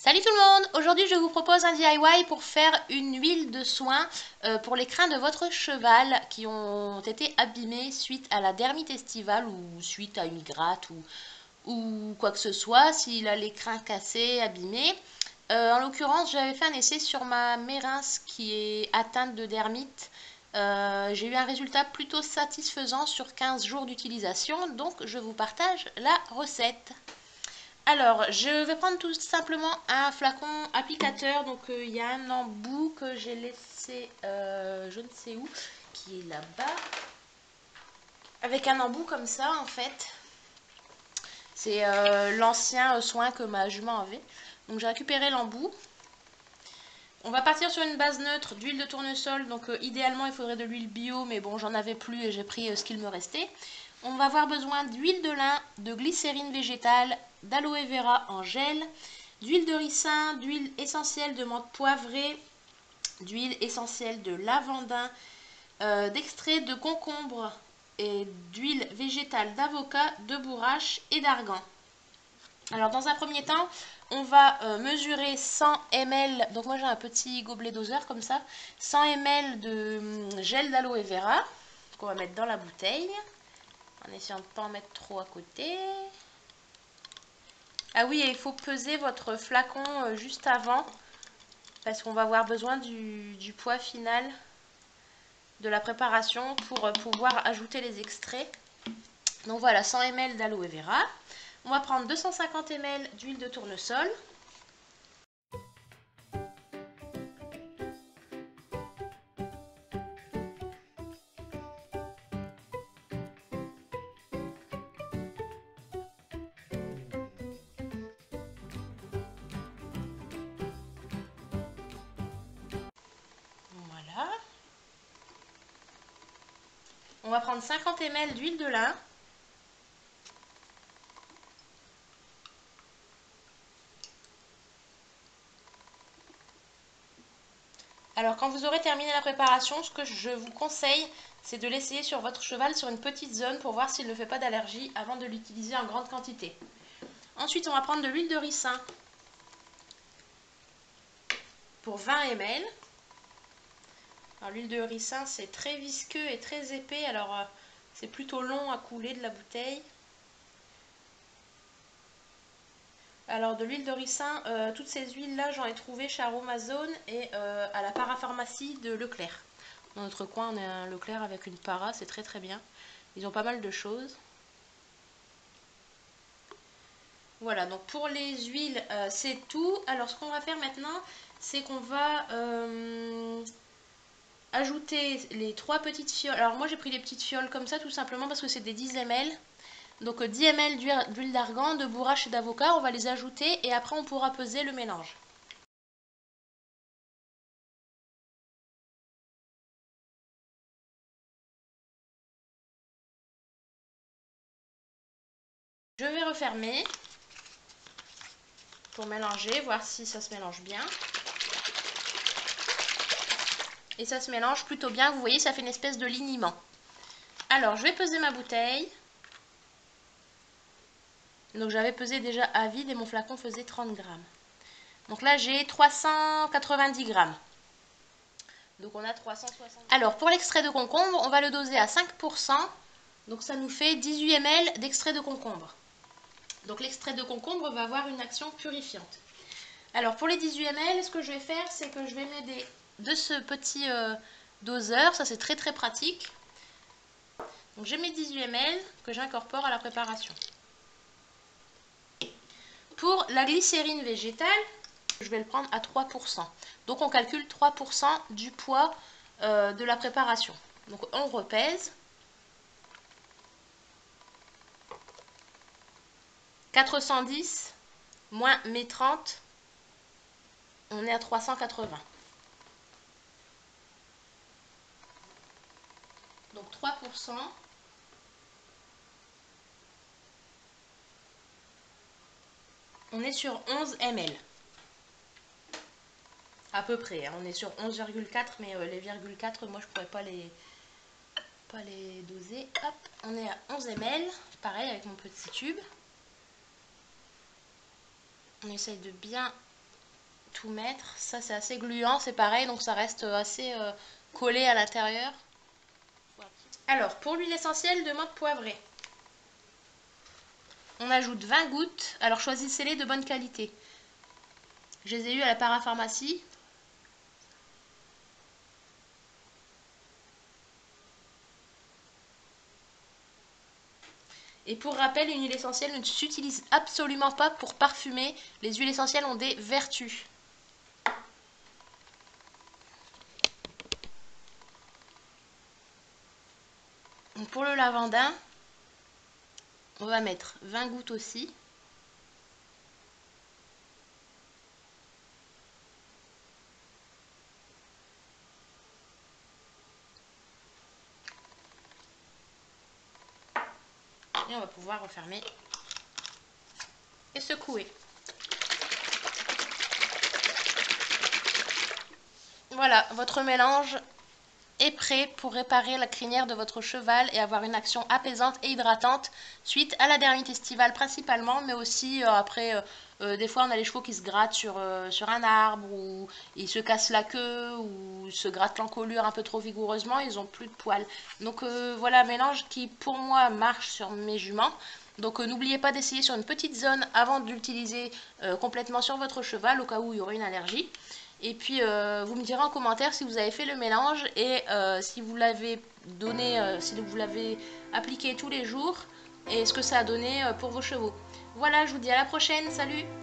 Salut tout le monde! Aujourd'hui je vous propose un DIY pour faire une huile de soin pour les crins de votre cheval qui ont été abîmés suite à la dermite estivale ou suite à une gratte ou quoi que ce soit, s'il a les crins cassés, abîmés. En l'occurrence j'avais fait un essai sur ma Mérins qui est atteinte de dermite. J'ai eu un résultat plutôt satisfaisant sur 15 jours d'utilisation, donc je vous partage la recette. Alors, je vais prendre tout simplement un flacon applicateur. Donc, il y a un embout que j'ai laissé je ne sais où, qui est là-bas. Avec un embout comme ça, en fait. C'est l'ancien soin que ma jument avait. Donc, j'ai récupéré l'embout. On va partir sur une base neutre d'huile de tournesol. Donc, idéalement, il faudrait de l'huile bio. Mais bon, j'en avais plus et j'ai pris ce qu'il me restait. On va avoir besoin d'huile de lin, de glycérine végétale, d'aloe vera en gel, d'huile de ricin, d'huile essentielle de menthe poivrée, d'huile essentielle de lavandin, d'extrait de concombre et d'huile végétale d'avocat, de bourrache et d'argan. Alors dans un premier temps, on va mesurer 100 ml, donc moi j'ai un petit gobelet doseur comme ça, 100 ml de gel d'aloe vera qu'on va mettre dans la bouteille, en essayant de ne pas en mettre trop à côté. Ah oui, et il faut peser votre flacon juste avant, parce qu'on va avoir besoin du poids final de la préparation pour pouvoir ajouter les extraits. Donc voilà, 100 ml d'aloe vera. On va prendre 250 ml d'huile de tournesol. Voilà. On va prendre 50 ml d'huile de lin. Alors quand vous aurez terminé la préparation, ce que je vous conseille, c'est de l'essayer sur votre cheval sur une petite zone pour voir s'il ne fait pas d'allergie avant de l'utiliser en grande quantité. Ensuite, on va prendre de l'huile de ricin pour 20 ml. Alors l'huile de ricin, c'est très visqueux et très épais, alors c'est plutôt long à couler de la bouteille. Alors de l'huile de ricin, toutes ces huiles-là, j'en ai trouvé chez Aromazone et à la parapharmacie de Leclerc. Dans notre coin, on a un Leclerc avec une para, c'est très très bien. Ils ont pas mal de choses. Voilà, donc pour les huiles, c'est tout. Alors ce qu'on va faire maintenant, c'est qu'on va ajouter les 3 petites fioles. Alors moi j'ai pris les petites fioles comme ça tout simplement parce que c'est des 10 ml. Donc 10 ml d'huile d'argan, de bourrache et d'avocat, on va les ajouter et après on pourra peser le mélange. Je vais refermer pour mélanger, voir si ça se mélange bien. Et ça se mélange plutôt bien, vous voyez ça fait une espèce de liniment. Alors je vais peser ma bouteille. Donc j'avais pesé déjà à vide et mon flacon faisait 30 grammes. Donc là j'ai 390 grammes. Donc on a 360. Alors pour l'extrait de concombre, on va le doser à 5%. Donc ça nous fait 18 ml d'extrait de concombre. Donc l'extrait de concombre va avoir une action purifiante. Alors pour les 18 ml, ce que je vais faire, c'est que je vais m'aider de ce petit doseur. Ça c'est très très pratique. Donc j'ai mes 18 ml que j'incorpore à la préparation. Pour la glycérine végétale, je vais le prendre à 3%. Donc on calcule 3% du poids de la préparation. Donc on repèse. 410 moins mes 30, on est à 380. Donc 3%. On est sur 11 ml. À peu près, hein. On est sur 11,4, mais les 0,4, moi je pourrais pas les doser. Hop, on est à 11 ml, pareil avec mon petit tube. On essaye de bien tout mettre. Ça c'est assez gluant, c'est pareil, donc ça reste assez collé à l'intérieur. Alors pour l'huile essentielle de menthe poivrée, on ajoute 20 gouttes. Alors choisissez-les de bonne qualité. Je les ai eues à la parapharmacie. Et pour rappel, une huile essentielle ne s'utilise absolument pas pour parfumer. Les huiles essentielles ont des vertus. Donc pour le lavandin, on va mettre 20 gouttes aussi. Et on va pouvoir refermer et secouer. Voilà, votre mélange est prêt pour réparer la crinière de votre cheval et avoir une action apaisante et hydratante suite à la dermite estivale principalement, mais aussi après, des fois on a les chevaux qui se grattent sur un arbre ou ils se cassent la queue ou se grattent l'encolure un peu trop vigoureusement, ils ont plus de poils. Donc voilà un mélange qui pour moi marche sur mes juments. Donc n'oubliez pas d'essayer sur une petite zone avant de l'utiliser complètement sur votre cheval au cas où il y aurait une allergie. Et puis vous me direz en commentaire si vous avez fait le mélange et si vous l'avez donné, si vous l'avez appliqué tous les jours et ce que ça a donné pour vos chevaux. Voilà, je vous dis à la prochaine, salut!